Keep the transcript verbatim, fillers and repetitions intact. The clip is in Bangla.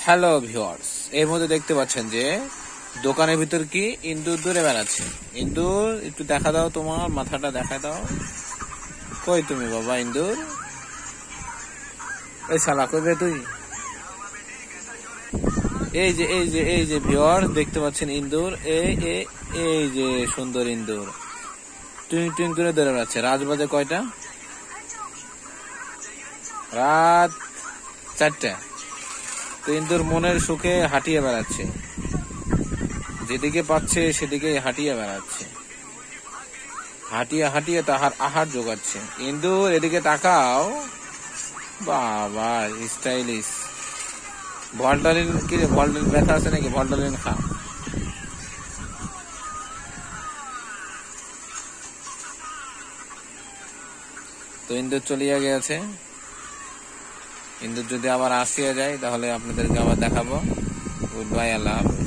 হ্যালো ভিউয়ার্স, এর মধ্যে দেখতে পাচ্ছেন যে দোকানের ভিতর কি ইন্দুর দূরে বেড়াচ্ছে। ইন্দুর একটু দেখা দাও, তোমার মাথাটা দেখা দাও। কই তুমি বাবা ইন্দুর? এই শালা কই রে তুই? এই যে এই যে এই যে ভিউয়ার্স দেখতে পাচ্ছেন ইন্দুর, এই এই যে সুন্দর ইন্দুর টুইং টুইং করে দৌড়ে বেড়াচ্ছে। রাত বাজে কয়টা? রাত চারটা। তো ইন্দুর মনের সুখে হাঁটিয়ে বেড়াচ্ছে, যেদিকে পাচ্ছে সেদিকে হাঁটিয়ে বেড়াচ্ছে, হাঁটিয়ে হাঁটিয়ে তাহার আহার জোগাচ্ছে। ইন্দুর এদিকে তাকাও বাবা, স্টাইলিশ। ভল্টালিন কি রে? ভল্টালিন ব্যথা আছে নাকি? ভল্টালিন খা। তো ইন্দুর চলিয়া গেছে। ইন্দুর যদি আবার আসিয়া যায় তাহলে আপনাদেরকে আবার দেখাবো। গুড বাই, আল্লাহ হাফেজ।